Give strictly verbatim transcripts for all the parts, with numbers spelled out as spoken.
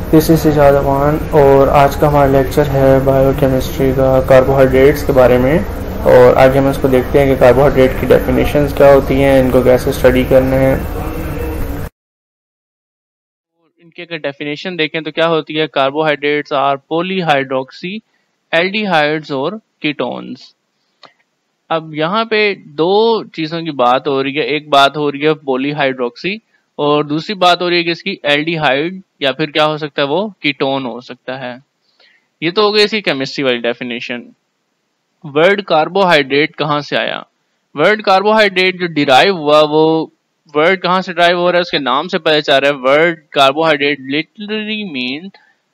This is Sijad अमान और आज का हमारा लेक्चर है बायोकेमिस्ट्री का कार्बोहाइड्रेट्स के बारे में। और आगे हम इसको देखते हैं कि कार्बोहाइड्रेट की डेफिनेशंस क्या होती हैं, इनको कैसे स्टडी करना है। इनके अगर डेफिनेशन देखें तो क्या होती है, कार्बोहाइड्रेट्स आर पॉलीहाइड्रोक्सी एल्डिहाइड्स और कीटोन्स। अब यहाँ पे दो चीजों की बात हो रही है, एक बात हो रही है पॉलीहाइड्रोक्सी और दूसरी बात हो रही है कि इसकी एल्डिहाइड या फिर क्या हो सकता है, वो कीटोन हो सकता है। ये तो हो गई इसकी केमिस्ट्री वाली डेफिनेशन। वर्ड कार्बोहाइड्रेट कहाँ से आया? वर्ड कार्बोहाइड्रेट जो डिराइव हुआ वो वर्ड कहाँ से डिराइव हो रहा है, उसके नाम से पता चल रहा है। Word carbohydrate literally mean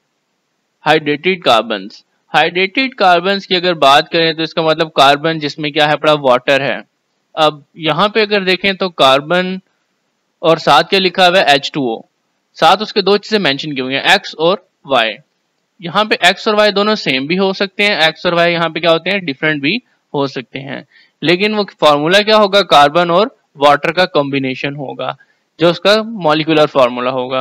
hydrated carbons. Hydrated carbons की अगर बात करें तो इसका मतलब कार्बन जिसमें क्या है, पड़ा वाटर है। अब यहाँ पे अगर देखें तो कार्बन और साथ क्या लिखा हुआ है, एच टू ओ। साथ उसके दो चीजें मेंशन की हुई हैं, एक्स और वाई। यहाँ पे एक्स और वाई दोनों सेम भी हो सकते हैं, एक्स और वाई यहाँ पे क्या होते हैं, डिफरेंट भी हो सकते हैं। लेकिन वो फॉर्मूला क्या होगा, कार्बन और वाटर का कॉम्बिनेशन होगा जो उसका मॉलिक्यूलर फॉर्मूला होगा।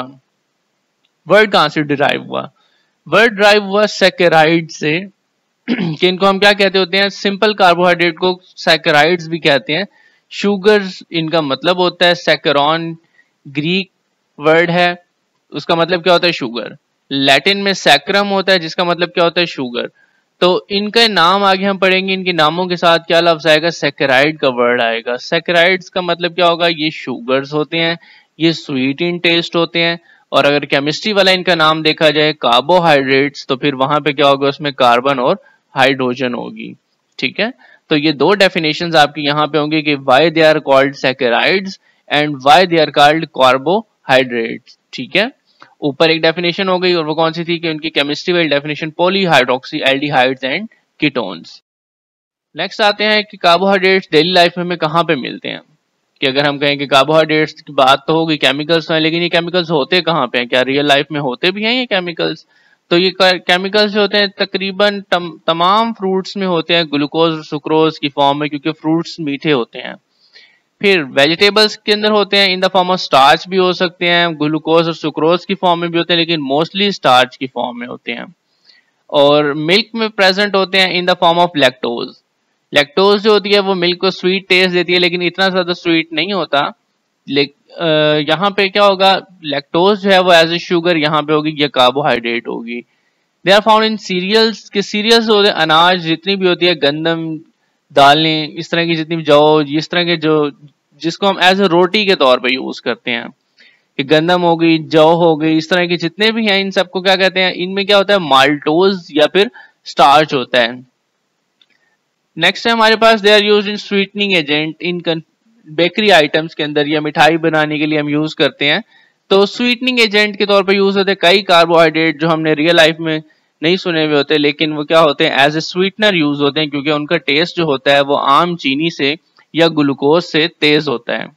वर्ड कहाँ से डिराइव हुआ? वर्ड ड्राइव हुआ सैकेराइड से कि इनको हम क्या कहते होते हैं, सिंपल कार्बोहाइड्रेट को सैकेराइड्स भी कहते हैं। शुगर्स इनका मतलब होता है, सैकरॉन ग्रीक वर्ड है, उसका मतलब क्या होता है, शुगर। लैटिन में सैक्रम होता है जिसका मतलब क्या होता है, शुगर। तो इनका नाम आगे हम पढ़ेंगे, इनके नामों के साथ क्या लफ्ज आएगा, सैकेराइड का वर्ड आएगा। सैकेराइड्स का मतलब क्या होगा, ये शुगर्स होते हैं, ये स्वीट इन टेस्ट होते हैं। और अगर केमिस्ट्री वाला इनका नाम देखा जाए कार्बोहाइड्रेट्स, तो फिर वहां पे क्या होगा, उसमें कार्बन और हाइड्रोजन होगी। ठीक है, तो ये दो डेफिनेशंस आपकी यहाँ पे होंगे कि why they are called saccharides and why they are called carbohydrates. ठीक है, ऊपर एक डेफिनेशन हो गई और वो कौन सी थी कि उनकी केमिस्ट्री वाली definition polyhydroxy aldehydes and ketones. Next आते हैं कि कार्बोहाइड्रेट्स डेली लाइफ में हमें कहाँ पे मिलते हैं। कि अगर हम कहें कि कार्बोहाइड्रेट्स की बात तो होगी, केमिकल्स हैं, लेकिन ये केमिकल्स होते कहाँ पे हैं, क्या रियल लाइफ में होते भी हैं ये केमिकल्स? तो ये केमिकल्स जो होते हैं तकरीबन तम, तमाम फ्रूट्स में होते हैं, ग्लूकोज और सुक्रोज की फॉर्म में, क्योंकि फ्रूट्स मीठे होते हैं। फिर वेजिटेबल्स के अंदर होते हैं in the form of starch भी हो सकते हैं, ग्लूकोज और सुक्रोज की फॉर्म में भी होते हैं, लेकिन मोस्टली स्टार्च की फॉर्म में होते हैं। और मिल्क में प्रेजेंट होते हैं in the form of lactose. Lactose जो होती है वो मिल्क को स्वीट टेस्ट देती है, लेकिन इतना ज्यादा स्वीट नहीं होता। यहाँ पे क्या होगा, लैक्टोज जो है वो एज ए शुगर यहाँ पे होगी, ये कार्बोहाइड्रेट होगी। They are found in cereals, के सीरियल्स होते हैं अनाज जितनी भी होती है, गंदम, दालें, इस तरह की जितनी भी जौ, इस तरह के जो जिसको हम एज ए रोटी के तौर पे यूज करते हैं, कि गंदम हो गई, जौ हो गई, इस तरह के जितने भी हैं, इन सबको क्या कहते हैं, इनमें क्या होता है, माल्टोज या फिर स्टार्च होता है। नेक्स्ट है हमारे पास they are used in sweetening agent in bakery items के अंदर, या मिठाई बनाने के लिए हम यूज करते हैं, तो स्वीटनिंग एजेंट के तौर पे यूज होते हैं कई कार्बोहाइड्रेट जो हमने रियल लाइफ में नहीं सुने हुए होते, लेकिन वो क्या होते हैं, एज ए स्वीटनर यूज होते हैं, क्योंकि उनका टेस्ट जो होता है वो आम चीनी से या ग्लूकोज से तेज होता है।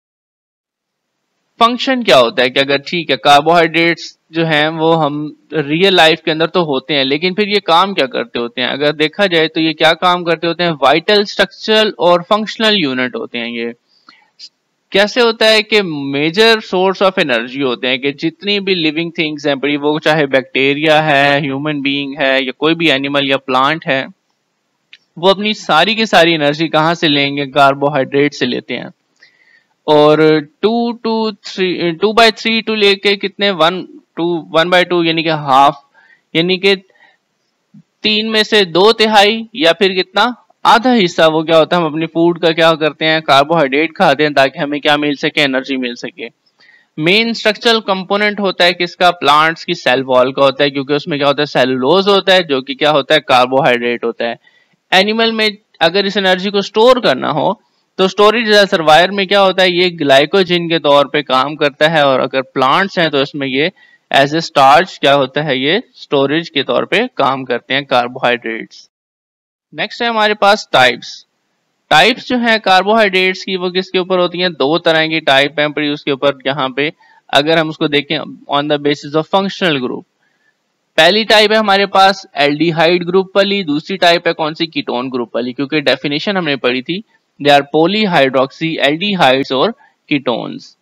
फंक्शन क्या होता है कि अगर ठीक है कार्बोहाइड्रेट्स जो हैं वो हम रियल लाइफ के अंदर तो होते हैं, लेकिन फिर ये काम क्या करते होते हैं, अगर देखा जाए तो ये क्या काम करते होते हैं, वाइटल, स्ट्रक्चरल और फंक्शनल यूनिट होते हैं। ये कैसे होता है कि मेजर सोर्स ऑफ एनर्जी होते हैं, कि जितनी भी लिविंग थिंग्स हैं बड़ी, वो चाहे बैक्टीरिया है, ह्यूमन बीइंग है, या कोई भी एनिमल या प्लांट है, वो अपनी सारी की सारी एनर्जी कहाँ से लेंगे, कार्बोहाइड्रेट से लेते हैं। और two two three two by three two लेके कितने one two one by two यानी कि हाफ, यानी कि तीन में से दो तिहाई या फिर कितना, आधा हिस्सा वो क्या होता है, हम अपनी फूड का क्या करते हैं, कार्बोहाइड्रेट खाते हैं, ताकि हमें क्या मिल सके, एनर्जी मिल सके। मेन स्ट्रक्चरल कंपोनेंट होता है किसका, प्लांट्स की सेल वॉल का होता है, क्योंकि उसमें क्या होता है, सेलुलोज होता है, जो कि क्या होता है, कार्बोहाइड्रेट होता है। एनिमल में अगर इस एनर्जी को स्टोर करना हो तो स्टोरेज रिजर्वायर में क्या होता है, ये ग्लाइकोजन के तौर पे काम करता है, और अगर प्लांट्स हैं तो इसमें ये एज ए स्टार्च क्या होता है, ये स्टोरेज के तौर पे काम करते हैं कार्बोहाइड्रेट्स। नेक्स्ट है हमारे पास टाइप्स। टाइप्स जो है कार्बोहाइड्रेट्स की वो किसके ऊपर होती हैं, दो तरह की टाइप है प्रोड्यूस के ऊपर। यहाँ पे अगर हम उसको देखें on the basis of functional group, पहली टाइप है हमारे पास एल्डिहाइड ग्रुप वाली, दूसरी टाइप है कौन सी, कीटोन ग्रुप वाली, क्योंकि डेफिनेशन हमने पढ़ी थी दे आर पॉलीहाइड्रोक्सी एल्डिहाइड्स और कीटोन्स।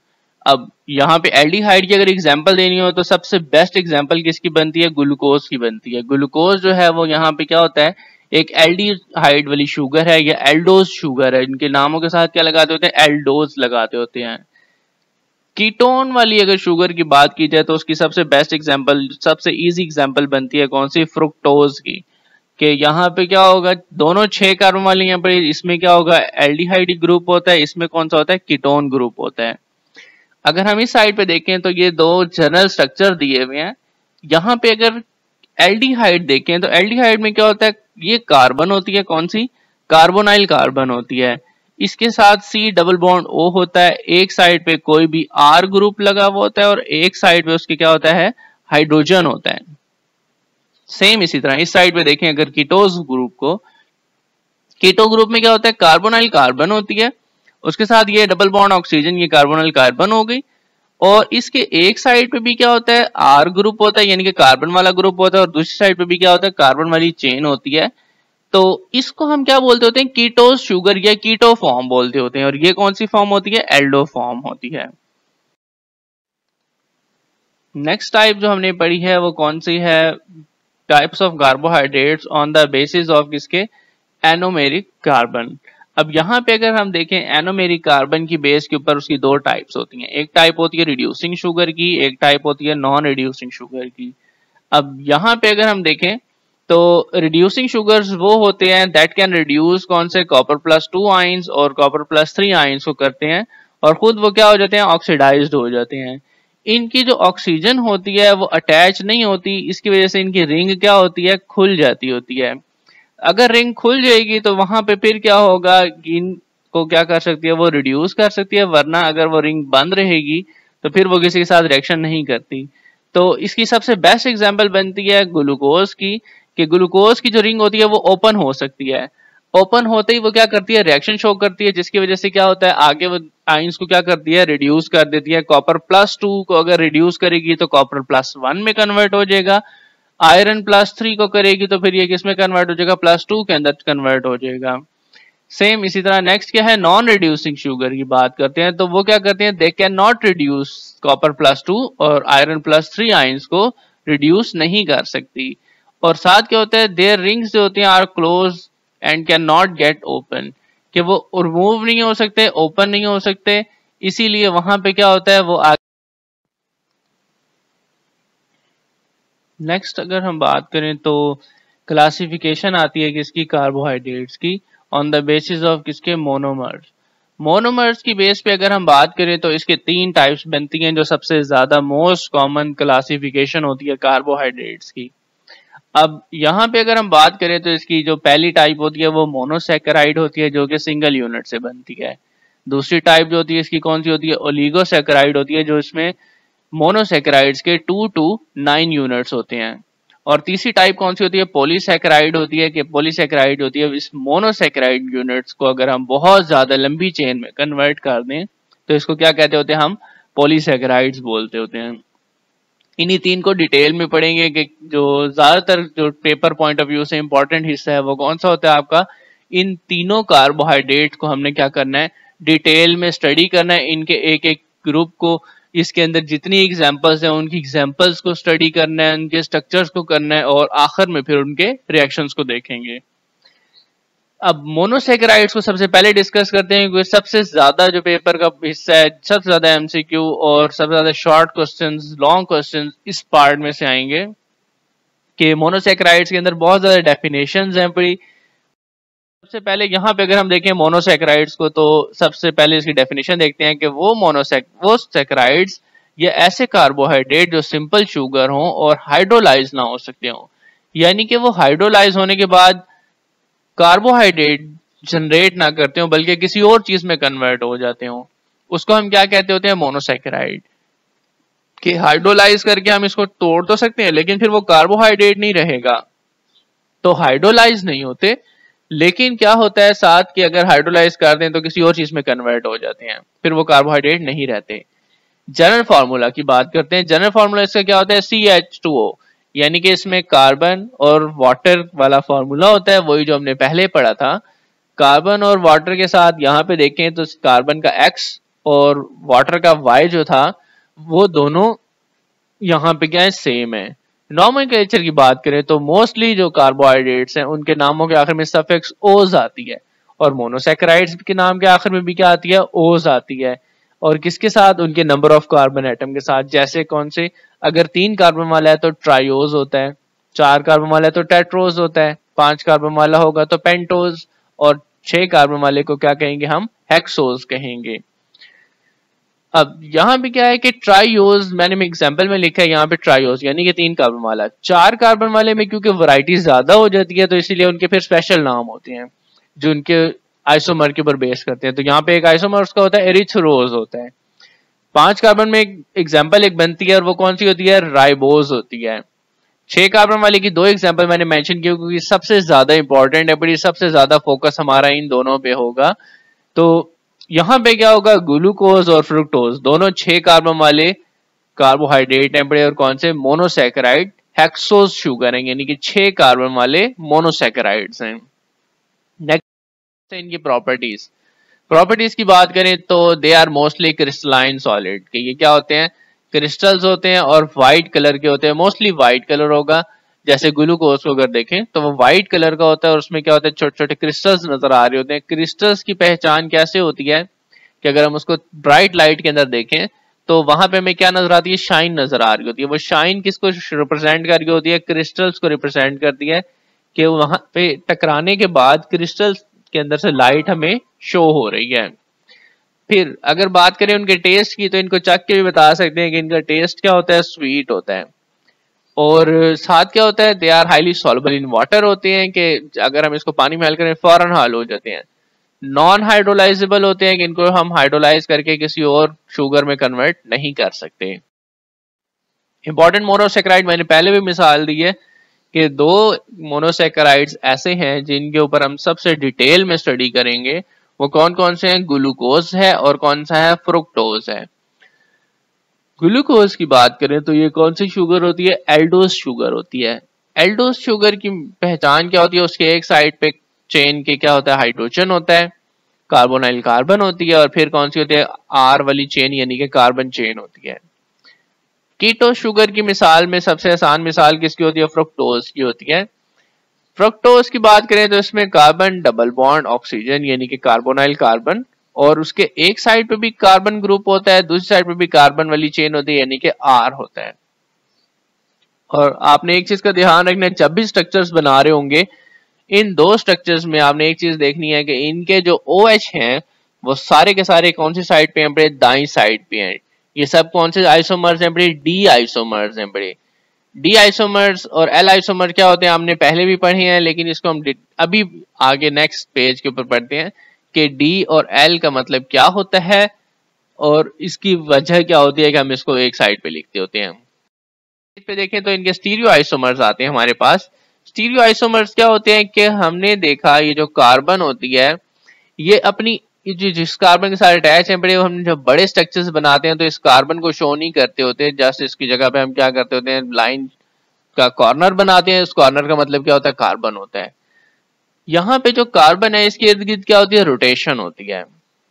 अब यहाँ पे एल्डिहाइड की अगर एग्जांपल देनी हो तो सबसे बेस्ट एग्जांपल किसकी बनती है? ग्लूकोज की बनती है। ग्लूकोज जो है वो यहाँ पे क्या होता है? एक एल्डिहाइड वाली शुगर है या एल्डोज शुगर है। इनके नामों के साथ क्या लगाते होते हैं? एल्डोज लगाते होते हैं। कीटोन वाली अगर शुगर की बात की जाए तो उसकी सबसे बेस्ट एग्जांपल, सबसे इजी एग्जांपल बनती है कौन सी? फ्रुक्टोज की। कि यहाँ पे क्या होगा? दोनों छह कार्बन वाले यहाँ पर, इसमें क्या होगा? एल्डिहाइड ग्रुप होता है, इसमें कौन सा होता है? कीटोन ग्रुप होता है। अगर हम इस साइड पे देखें तो ये दो जनरल स्ट्रक्चर दिए हुए हैं। यहाँ पे अगर एल्डिहाइड देखें तो एल्डिहाइड में क्या होता है? ये कार्बन होती है, कौन सी? कार्बोनाइल कार्बन होती है। इसके साथ सी डबल बॉन्ड ओ होता है। एक साइड पे कोई भी आर ग्रुप लगा हुआ होता है और एक साइड पे उसके क्या होता है? हाइड्रोजन होता है। सेम इसी तरह इस साइड पे देखें अगर कीटोज ग्रुप को, कीटो ग्रुप में क्या होता है? कार्बोनाइल कार्बन होती है, उसके साथ ये डबल बॉन्ड ऑक्सीजन, ये कार्बोनाइल कार्बन हो गई। और इसके एक साइड पे भी क्या होता है? आर ग्रुप होता है, यानी कि कार्बन वाला ग्रुप होता है, और दूसरी साइड पे भी क्या होता है? कार्बन वाली चेन होती है। तो इसको हम क्या बोलते होते हैं? कीटोज शुगर या कीटो फॉर्म बोलते होते हैं। और ये कौन सी फॉर्म होती है? एल्डो फॉर्म होती है। नेक्स्ट टाइप जो हमने पढ़ी है वो कौन सी है? Types of carbohydrates on the basis of किसके? Anomeric carbon. अब यहाँ पे अगर हम देखें एनोमेरिक कार्बन की बेस के ऊपर उसकी दो टाइप्स होती हैं। एक टाइप होती है रिड्यूसिंग शुगर की, एक टाइप होती है नॉन रिड्यूसिंग शुगर की। अब यहाँ पे अगर हम देखें तो रिड्यूसिंग शुगर्स वो होते हैं दैट कैन रिड्यूस कौन से? कॉपर प्लस टू आइंस और कॉपर प्लस थ्री आइंस को करते हैं और खुद वो क्या हो जाते हैं? ऑक्सीडाइज्ड हो जाते हैं। इनकी जो ऑक्सीजन होती है वो अटैच नहीं होती, इसकी वजह से इनकी रिंग क्या होती है? खुल जाती होती है। अगर रिंग खुल जाएगी तो वहां पे फिर क्या होगा? इनको क्या कर सकती है? वो रिड्यूस कर सकती है, वरना अगर वो रिंग बंद रहेगी तो फिर वो किसी के साथ रिएक्शन नहीं करती। तो इसकी सबसे बेस्ट एग्जांपल बनती है ग्लूकोज की, कि ग्लूकोज की जो रिंग होती है वो ओपन हो सकती है। ओपन होते ही वो क्या करती है? रिएक्शन शो करती है, जिसकी वजह से क्या होता है? आगे वो आइंस को क्या करती है? रिड्यूस कर देती है। कॉपर प्लस टू को अगर रिड्यूस करेगी तो कॉपर प्लस वन में कन्वर्ट हो जाएगा। आयरन प्लस थ्री को करेगी तो फिर ये किस में कन्वर्ट हो जाएगा? प्लस टू के अंदर कन्वर्ट हो जाएगा। सेम इसी तरह नेक्स्ट क्या है? नॉन रिड्यूसिंग शुगर की बात करते हैं तो वो क्या करते हैं? They can not reduce copper plus two और आयरन प्लस थ्री आइंस को रिड्यूस नहीं कर सकती। और साथ क्या होता है? देयर रिंग्स जो होती हैं are close and can not get open, कि वो रिमूव नहीं हो सकते, ओपन नहीं हो सकते, इसीलिए वहां पे क्या होता है? वो आगे। नेक्स्ट अगर हम बात करें तो क्लासिफिकेशन आती है किसकी? कार्बोहाइड्रेट्स की, ऑन द बेसिस ऑफ किसके? मोनोमर्स। मोनोमर्स की बेस पे अगर हम बात करें तो इसके तीन टाइप्स बनती हैं, जो सबसे ज्यादा मोस्ट कॉमन क्लासिफिकेशन होती है कार्बोहाइड्रेट्स की। अब यहाँ पे अगर हम बात करें तो इसकी जो पहली टाइप होती है वो मोनोसैकेराइड होती है, जो कि सिंगल यूनिट से बनती है। दूसरी टाइप जो होती है इसकी कौन सी होती है? ओलिगोसैकेराइड होती है, जो इसमें मोनोसैकेराइड्स के टू टू नाइन यूनिट्स होते हैं। और तीसरी टाइप कौन सी होती है? पॉलीसैकेराइड होती है, कि पॉलीसैकेराइड होती है इस मोनोसैकेराइड यूनिट्स को अगर हम बहुत ज्यादा लंबी चेन में कन्वर्ट कर दें तो इसको क्या कहते होते हैं? हम पॉलीसैकेराइड्स बोलते होते हैं। इन्हीं तीन को डिटेल में पढ़ेंगे कि जो ज्यादातर जो पेपर पॉइंट ऑफ व्यू से इंपॉर्टेंट हिस्सा है वो कौन सा होता है आपका? इन तीनों कार्बोहाइड्रेट को हमने क्या करना है? डिटेल में स्टडी करना है। इनके एक एक ग्रुप को, इसके अंदर जितनी एग्जांपल्स हैं उनकी एग्जांपल्स को स्टडी करना है, उनके स्ट्रक्चर्स को करना है और आखिर में फिर उनके रिएक्शंस को देखेंगे। अब मोनोसैकेराइड्स को सबसे पहले डिस्कस करते हैं, क्योंकि सबसे ज्यादा जो पेपर का हिस्सा है, सबसे ज्यादा एमसीक्यू और सबसे ज्यादा शॉर्ट क्वेश्चंस, लॉन्ग क्वेश्चंस इस पार्ट में से आएंगे। कि मोनोसैकेराइड्स के अंदर बहुत ज्यादा डेफिनेशंस हैं पड़ी। सबसे पहले यहाँ पे अगर हम देखें मोनोसैकेराइड्स को तो सबसे पहले इसकी डेफिनेशन देखते हैं कि वो मोनोसैक वो सैकेराइड्स ये ऐसे कार्बोहाइड्रेट जो सिंपल शुगर हो और हाइड्रोलाइज ना हो सकते हो, यानी कि वो हाइड्रोलाइज होने के बाद कार्बोहाइड्रेट जनरेट ना करते हो बल्कि किसी और चीज में कन्वर्ट हो जाते हो, उसको हम क्या कहते होते हैं? मोनोसैकेराइड। कि हाइड्रोलाइज करके हम इसको तोड़ तो सकते हैं लेकिन फिर वो कार्बोहाइड्रेट नहीं रहेगा, तो हाइड्रोलाइज नहीं होते। लेकिन क्या होता है साथ कि अगर हाइड्रोलाइज कर दें तो किसी और चीज में कन्वर्ट हो जाते हैं, फिर वो कार्बोहाइड्रेट नहीं रहते। जनरल फार्मूला की बात करते हैं। जनरल फार्मूला इसका क्या होता है? सी एच टू ओ, यानी कि इसमें कार्बन और वाटर वाला फार्मूला होता है, वही जो हमने पहले पढ़ा था। कार्बन और वाटर के साथ यहाँ पे देखें तो कार्बन का X और वाटर का वाई जो था वो दोनों यहाँ पे क्या है, सेम है। नॉमेनक्लेचर की बात करें तो मोस्टली जो कार्बोहाइड्रेट्स हैं उनके नामों के आखिर में सफिक्स ओज आती है, और मोनोसैकेराइड्स के नाम के आखिर में भी क्या आती है, ओज आती है। और किसके साथ, उनके नंबर ऑफ कार्बन एटम के साथ। जैसे कौन से, अगर तीन कार्बन वाला है तो ट्राइओज होता है, चार कार्बन वाला है तो टेट्रोज होता है, पांच कार्बन वाला होगा तो पेंटोज, और छह कार्बन वाले को क्या कहेंगे हम, हेक्सोज कहेंगे। अब यहाँ पे क्या है कि ट्राइओज, मैंने एग्जांपल में लिखा है यहाँ पे ट्राइओज यानी कि तीन कार्बन वाला। चार कार्बन वाले में क्योंकि वैरायटी ज्यादा हो जाती है तो इसीलिए उनके फिर स्पेशल नाम होते हैं जो उनके आइसोमर के ऊपर बेस करते हैं। तो यहाँ पे एक आइसोमर उसका होता है एरिथ्रोज होता है। पांच कार्बन में एक एग्जाम्पल एक बनती है और वो कौन सी होती है, राइबोज होती है। छह कार्बन वाले की दो एग्जाम्पल मैंने मेंशन किया क्योंकि सबसे ज्यादा इंपॉर्टेंट है, बड़ी सबसे ज्यादा फोकस हमारा इन दोनों पे होगा। तो यहाँ पे क्या होगा, ग्लूकोज और फ्रुक्टोज दोनों छह कार्बन वाले कार्बोहाइड्रेट हैं बड़े, और कौन से, मोनोसैकेराइड हेक्सोज शुगर हैं, यानी कि छह कार्बन वाले मोनोसैकेराइड्स हैं। नेक्स्ट इनकी प्रॉपर्टीज प्रॉपर्टीज की बात करें तो they are mostly crystalline solid, कि ये क्या होते हैं, क्रिस्टल्स होते हैं और व्हाइट कलर के होते हैं, मोस्टली व्हाइट कलर होगा। जैसे ग्लूकोज को अगर देखें तो वो व्हाइट कलर का होता है और उसमें क्या होता है, छोटे छोटे क्रिस्टल्स नजर आ रहे होते हैं। क्रिस्टल्स की पहचान कैसे होती है कि अगर हम उसको ब्राइट लाइट के अंदर देखें तो वहां पे हमें क्या नजर आती है, शाइन नजर आ रही होती है। वो शाइन किसको रिप्रेजेंट कर रही होती है, क्रिस्टल्स को रिप्रेजेंट करती है, कि वहां पे टकराने के बाद क्रिस्टल्स के अंदर से लाइट हमें शो हो रही है। फिर अगर बात करें उनके टेस्ट की तो इनको चख के भी बता सकते हैं कि इनका टेस्ट क्या होता है, स्वीट होता है। और साथ क्या होता है, they are highly soluble in water होते हैं, कि अगर हम इसको पानी में हल करें फौरन हल हो जाते हैं। नॉन हाइड्रोलाइजेबल होते हैं कि इनको हम हाइड्रोलाइज करके किसी और शुगर में कन्वर्ट नहीं कर सकते। इंपॉर्टेंट मोनोसैकेराइड मैंने पहले भी मिसाल दी है कि दो मोनोसैकेराइड्स ऐसे हैं जिनके ऊपर हम सबसे डिटेल में स्टडी करेंगे। वो कौन कौन से हैं, ग्लूकोज है और कौन सा है, फ्रुक्टोज है। ग्लूकोज की बात करें तो ये कौन सी शुगर होती है, एल्डोज शुगर होती है। एल्डोज शुगर की पहचान क्या होती है, उसके एक साइड पे चेन के क्या होता है, हाइड्रोजन होता है, कार्बोनाइल कार्बन होती है, और फिर कौन सी होती है, आर वाली चेन यानी कि कार्बन चेन होती है। कीटो शुगर की मिसाल में सबसे आसान मिसाल किसकी होती है, फ्रुक्टोज की होती है। फ्रुक्टोज की बात करें तो इसमें कार्बन डबल बॉन्ड ऑक्सीजन यानी कि कार्बोनाइल कार्बन, और उसके एक साइड पे भी कार्बन ग्रुप होता है, दूसरी साइड पे भी कार्बन वाली चेन होती है यानी कि आर होता है। और आपने एक चीज का ध्यान रखना है, जब भी स्ट्रक्चर्स बना रहे होंगे इन दो स्ट्रक्चर्स में आपने एक चीज देखनी है कि इनके जो OH हैं वो सारे के सारे कौन सी साइड पे हैं, बड़े दाई साइड पे हैं। ये सब कौन से आइसोमर्स हैं, बड़े डी आइसोमर्स हैं। बड़े डी आइसोमर्स और एल आइसोमर क्या होते हैं हमने पहले भी पढ़े हैं, लेकिन इसको हम अभी आगे नेक्स्ट पेज के ऊपर पढ़ते हैं कि डी और एल का मतलब क्या होता है और इसकी वजह क्या होती है कि हम इसको एक साइड पे लिखते होते हैं। इस पे देखें तो इनके स्टीरियो आइसोमर्स आते हैं हमारे पास। स्टीरियो आइसोमर्स क्या होते हैं कि हमने देखा ये जो कार्बन होती है ये अपनी जो जिस कार्बन के साथ अटैच है बड़े, हम जब बड़े स्ट्रक्चर्स बनाते हैं तो इस कार्बन को शो नहीं करते होते, जस्ट इसकी जगह पे हम क्या करते होते हैं, लाइन का कॉर्नर बनाते हैं। उस कॉर्नर का मतलब क्या होता है, कार्बन होता है। यहाँ पे जो कार्बन है इसके इर्द गिर्द क्या होती है, रोटेशन होती है।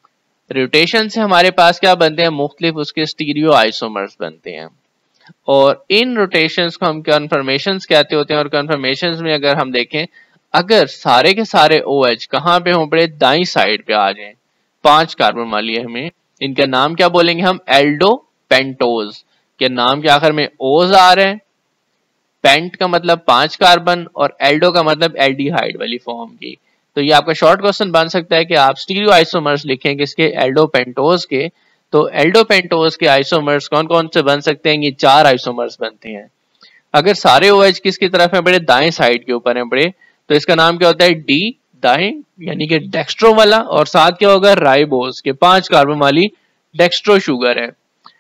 रोटेशन से हमारे पास क्या बनते हैं, मुख्तलिफ उसके स्टीरियो आइसोमर्स बनते हैं, और इन रोटेशंस को हम कन्फर्मेशंस कहते होते हैं। और कन्फर्मेशंस में अगर हम देखें, अगर सारे के सारे OH कहाँ पे हों, बड़े दाई साइड पे आ जाएं, पांच कार्बन वाली है, हमें इनका नाम क्या बोलेंगे हम, एल्डो पेंटोज के नाम के आखिर में ओज आ रहे हैं। पेंट का मतलब पांच कार्बन और एल्डो का मतलब एल्डिहाइड वाली फॉर्म की। तो ये आपका शॉर्ट क्वेश्चन बन सकता है कि आप स्टीरियो आइसोमर्स लिखें किसके, एल्डो पेंटोज के। तो एल्डो पेंटोज के आइसोमर्स कौन कौन से बन सकते हैं, ये चार आइसोमर्स बनते हैं। अगर सारे OH किसकी तरफ है, बड़े दाएं साइड के ऊपर है बड़े, तो इसका नाम क्या होता है, डी दाएं यानी कि डेक्स्ट्रो वाला, और साथ क्या होगा, राइबोज के पांच कार्बन वाली डेक्स्ट्रो शुगर है।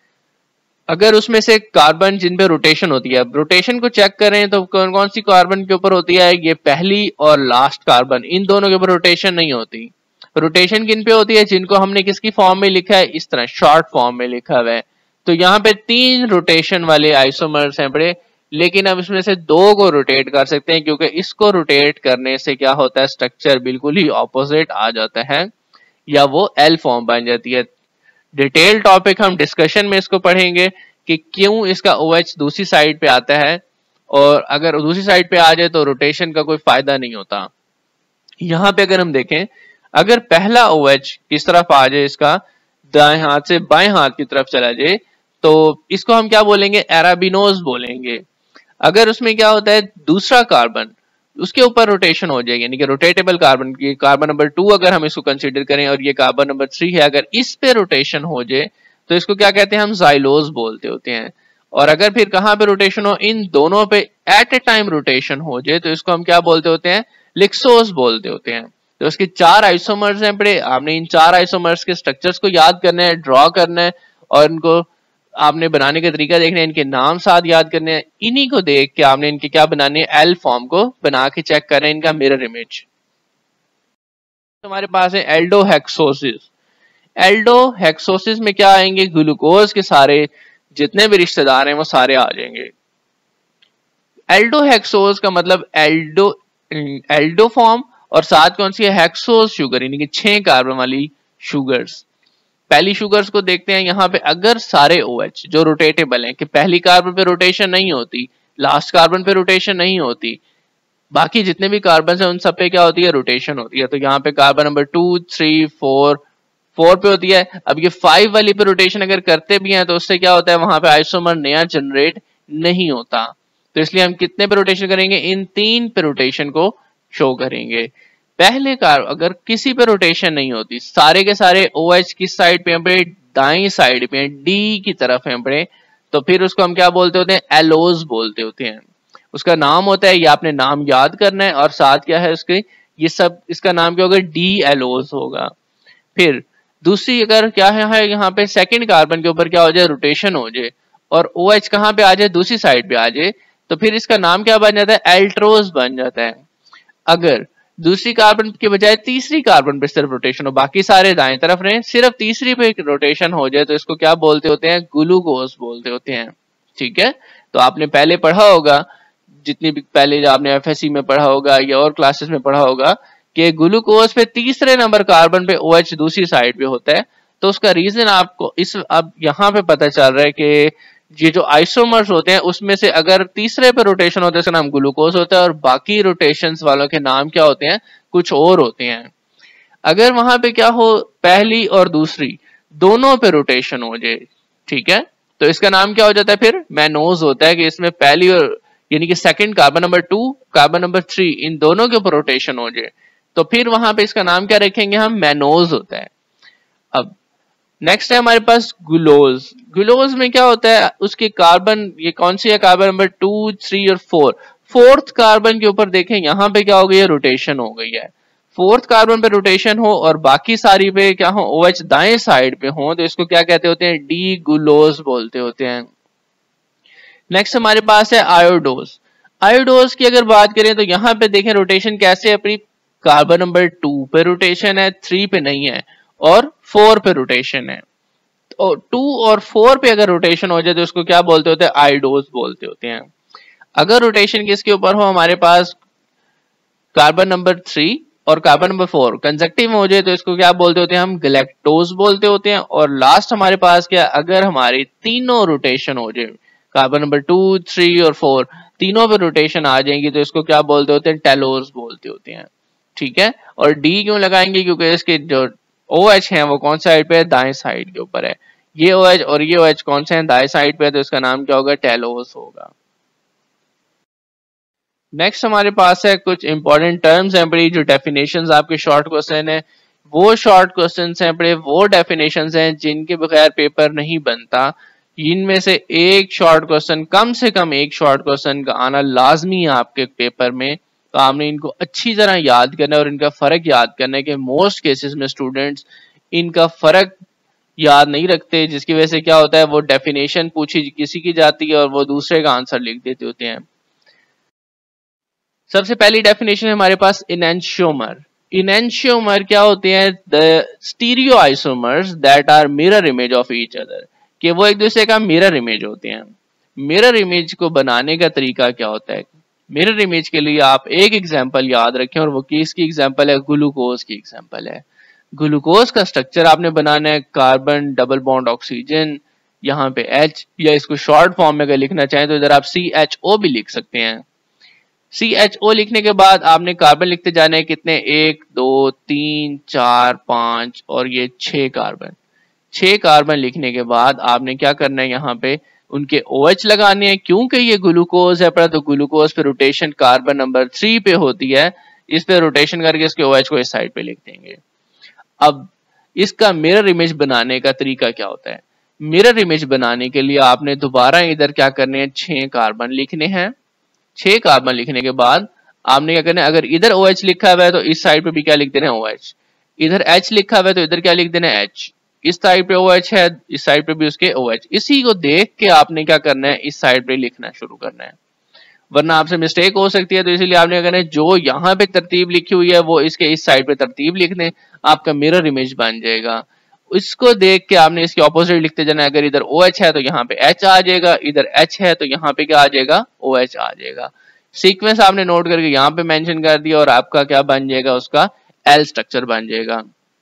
अगर उसमें से कार्बन जिन पे रोटेशन होती है, रोटेशन को चेक करें तो कौन कौन सी कार्बन के ऊपर होती है, ये पहली और लास्ट कार्बन, इन दोनों के ऊपर रोटेशन नहीं होती। रोटेशन किन पे होती है, जिनको हमने किसकी फॉर्म में लिखा है, इस तरह शॉर्ट फॉर्म में लिखा हुआ है। तो यहाँ पे तीन रोटेशन वाले आइसोमर्स हैं बड़े, लेकिन अब इसमें से दो को रोटेट कर सकते हैं, क्योंकि इसको रोटेट करने से क्या होता है, स्ट्रक्चर बिल्कुल ही ऑपोजिट आ जाता है, या वो एल फॉर्म बन जाती है। डिटेल टॉपिक हम डिस्कशन में इसको पढ़ेंगे कि क्यों इसका OH दूसरी साइड पे आता है, और अगर दूसरी साइड पे आ जाए तो रोटेशन का कोई फायदा नहीं होता। यहाँ पे अगर हम देखें, अगर पहला OH किस तरफ आ जाए, इसका दाएं हाथ से बाएं हाथ की तरफ चला जाए, तो इसको हम क्या बोलेंगे, एराबिनोज बोलेंगे। अगर उसमें क्या होता है, दूसरा कार्बन उसके ऊपर रोटेशन हो जाएगी, यानी कि रोटेटेबल कार्बन की कार्बन नंबर टू अगर हम इसको कंसीडर करें और ये कार्बन नंबर थ्री है, अगर इस पे रोटेशन हो जाए तो इसको क्या कहते हैं, हम जाइलोज बोलते होते हैं। और अगर फिर कहां पे रोटेशन हो, इन दोनों पे एट ए टाइम रोटेशन हो जाए तो इसको हम क्या बोलते होते हैं, लिक्सोज बोलते होते हैं। तो इसके चार आइसोमर्स हैं बड़े, आपने इन चार आइसोमर्स के स्ट्रक्चर्स को याद करना है, ड्रॉ करना है, और इनको आपने बनाने का तरीका देखना है, इनके नाम साथ याद करने हैं। इन्हीं को देख के आपने इनके क्या बनाने है, एल फॉर्म को बना के चेक करें इनका मिरर इमेज। तो हमारे पास है एल्डोहेक्सोसिस। एल्डोहेक्सोसिस में क्या आएंगे, ग्लूकोज के सारे जितने भी रिश्तेदार हैं वो सारे आ जाएंगे। एल्डोहेक्सोज का मतलब एल्डो एल्डो फॉर्म, और साथ कौन सी है, हेक्सोज शुगर, यानी कि छह कार्बन वाली शुगर्स। पहली शुगर्स को देखते हैं। यहाँ पे अगर सारे OH जो रोटेटेबल हैं, कि पहली कार्बन पे रोटेशन नहीं होती, लास्ट कार्बन पे रोटेशन नहीं होती, बाकी जितने भी कार्बन हैं उन सब पे क्या होती है, रोटेशन होती है। तो यहाँ पे carbon number two, three, four, four पे होती है। अब ये फाइव वाली पे रोटेशन अगर करते भी हैं तो उससे क्या होता है, वहां पे आइसोमर नया जनरेट नहीं होता। तो इसलिए हम कितने पे रोटेशन करेंगे, इन तीन पे रोटेशन को शो करेंगे। पहले कार अगर किसी पे रोटेशन नहीं होती, सारे के सारे OH किस साइड पे हैं, दाई साइड पे हैं, डी की तरफ हैं बड़े, तो फिर उसको हम क्या बोलते होते हैं, एलोज बोलते होते हैं। उसका नाम होता है, ये आपने नाम याद करना है, और साथ क्या है उसके, ये सब इसका नाम क्या होगा, डी एलोज होगा। फिर दूसरी अगर क्या है, यहाँ पे सेकंड कार्बन के ऊपर क्या हो जाए, रोटेशन हो जाए, और OH कहाँ पे आ जाए, दूसरी साइड पे आ जाए, तो फिर इसका नाम क्या बन जाता है, एल्ट्रोज बन जाता है। अगर दूसरी कार्बन के बजाय तीसरी कार्बन पे सिर्फ रोटेशन हो, बाकी सारे दाएं तरफ रहे, सिर्फ तीसरी पे रोटेशन हो जाए, तो इसको क्या बोलते होते हैं, ग्लूकोज बोलते होते हैं। ठीक है, तो आपने पहले पढ़ा होगा, जितनी भी पहले जो आपने एफएससी में पढ़ा होगा या और क्लासेस में पढ़ा होगा, कि ग्लूकोज पे तीसरे नंबर कार्बन पे OH दूसरी साइड पे होता है। तो उसका रीजन आपको इस अब यहाँ पे पता चल रहा है कि ये जो आइसोमर्स होते हैं उसमें से अगर तीसरे पे रोटेशन होता है उसका नाम ग्लूकोज होता है, और बाकी रोटेशंस वालों के नाम क्या होते हैं, कुछ और होते हैं। अगर वहां पे क्या हो, पहली और दूसरी दोनों पे रोटेशन हो जाए, ठीक है, तो इसका नाम क्या हो जाता है, फिर मैनोज होता है। कि इसमें पहली और यानी कि second carbon number two, carbon number three, इन दोनों के ऊपर रोटेशन हो जाए, तो फिर वहां पे इसका नाम क्या रखेंगे हम, मैनोज होता है। अब नेक्स्ट है हमारे पास ग्लूकोज। ग्लूकोज में क्या होता है, उसके कार्बन, ये कौन सी है, कार्बन नंबर टू, थ्री और फोर, फोर्थ कार्बन के ऊपर देखें, यहाँ पे क्या हो गई है, रोटेशन हो गई है। फोर्थ कार्बन पे रोटेशन हो और बाकी सारी पे क्या हो, OH दाएं साइड पे हो, तो इसको क्या कहते होते हैं, डी ग्लूकोज बोलते होते हैं। नेक्स्ट हमारे पास है आयोडोज। आयोडोज की अगर बात करें तो यहाँ पे देखें रोटेशन कैसे है, अपनी कार्बन नंबर टू पे रोटेशन है, थ्री पे नहीं है, और फोर पे रोटेशन है। तो टू और फोर पे अगर रोटेशन हो जाए तो उसको क्या बोलते होते हैं, आयोडोज बोलते होते हैं। अगर रोटेशन किसके ऊपर हो, हमारे पास कार्बन नंबर थ्री और कार्बन नंबर फोर कंजक्टिव में हो जाए तो इसको क्या बोलते होते हैं, हम गैलेक्टोज बोलते होते हैं। और लास्ट हमारे पास क्या, अगर हमारी तीनों रोटेशन हो जाए, कार्बन नंबर टू, थ्री और फोर तीनों पे रोटेशन आ जाएंगी, तो इसको क्या बोलते होते हैं, टेलोज बोलते होते हैं। ठीक है, और डी क्यों लगाएंगे, क्योंकि इसके जो OH है वो कौन साइड पे है, दाएं साइड के ऊपर है। ये OH और ये OH कौन से हैं, दाएं साइड पे है, तो इसका नाम क्या होगा, टेलोज होगा। नेक्स्ट हमारे पास है कुछ इंपॉर्टेंट टर्म्स हैं बड़ी, जो डेफिनेशंस आपके शॉर्ट क्वेश्चन है, वो शॉर्ट क्वेश्चंस हैं बड़े, वो डेफिनेशंस हैं जिनके बगैर पेपर नहीं बनता। इनमें से एक शॉर्ट क्वेश्चन, कम से कम एक शॉर्ट क्वेश्चन का आना लाजमी है आपके पेपर में। तो आपने इनको अच्छी तरह याद करना है और इनका फर्क याद करना है, कि मोस्ट केसेस में स्टूडेंट्स इनका फर्क याद नहीं रखते, जिसकी वजह से क्या होता है, वो डेफिनेशन पूछी किसी की जाती है और वो दूसरे का आंसर लिख देते होते हैं। सबसे पहली डेफिनेशन है हमारे पास इनैंशियोमर। इनैंशियोमर क्या होते हैं, the stereo isomers that are mirror image of each other, कि वो एक दूसरे का मिरर इमेज होते हैं। मिरर इमेज को बनाने का तरीका क्या होता है, मिरर इमेज के लिए आप एक एग्जांपल याद रखें, और वो किसकी एग्जांपल है, ग्लूकोज की एग्जांपल है। ग्लूकोज का स्ट्रक्चर आपने बनाना है कार्बन डबल बॉन्ड ऑक्सीजन, यहाँ पे H, या इसको शॉर्ट फॉर्म में अगर लिखना चाहें तो इधर आप सी एच ओ भी लिख सकते हैं। सी एच ओ लिखने के बाद आपने कार्बन लिखते जाने हैं कितने, एक दो तीन चार पांच और ये छह कार्बन। छह कार्बन लिखने के बाद आपने क्या करना है, यहाँ पे उनके OH लगाने हैं, क्योंकि ये ग्लूकोज है पर तो ग्लूकोज पे रोटेशन कार्बन नंबर थ्री पे होती है, इस पे रोटेशन करके इसके OH को इस साइड पे लिख देंगे। अब इसका मिरर इमेज बनाने का तरीका क्या होता है, मिरर इमेज बनाने के लिए आपने दोबारा इधर क्या करने हैं, छह कार्बन लिखने हैं। छह कार्बन लिखने के बाद आपने क्या करना है, अगर इधर OH लिखा हुआ है तो इस साइड पे भी क्या लिख देना है, OH। इधर H लिखा हुआ है तो इधर क्या लिख देना है, H। इस साइड पे OH है, इस साइड पे भी उसके OH। इसी को देख के आपने क्या करना है, इस साइड पे लिखना शुरू करना है, वरना आपसे मिस्टेक हो सकती है। तो इसीलिए आपने क्या करना है, जो यहाँ पे तरतीब लिखी हुई है वो इसके इस साइड पे तरतीब लिख दें, आपका मिरर इमेज बन जाएगा। इसको देख के आपने इसके ऑपोजिट लिखते जाना है, अगर इधर OH है तो यहाँ पे H आ जाएगा, इधर H है तो यहाँ पे क्या आ जाएगा, OH आ जाएगा। सीक्वेंस आपने नोट करके यहाँ पे मेंशन कर दिया और आपका क्या बन जाएगा, उसका L स्ट्रक्चर बन जाएगा।